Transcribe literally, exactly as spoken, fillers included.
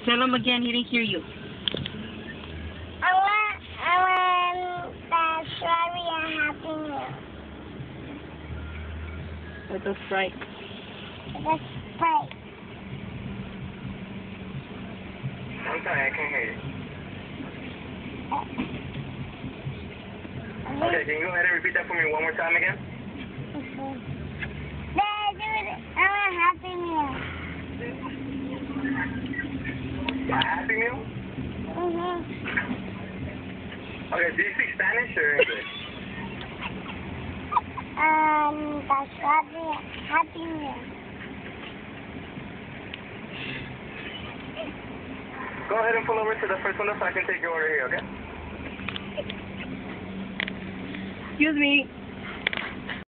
Tell him again. He didn't hear you. I want, I want the strawberry and Happy Meal. With the Sprite. The Sprite. I'm sorry, I can't hear you. Okay, can you go ahead and repeat that for me one more time again? Okay. Dad, dude, I want Happy Meal. A Happy Meal? Mm-hmm. Okay, do you speak Spanish or English? Um, the strawberry Happy Meal. Go ahead and pull over to the first window so I can take your order here, okay? Excuse me.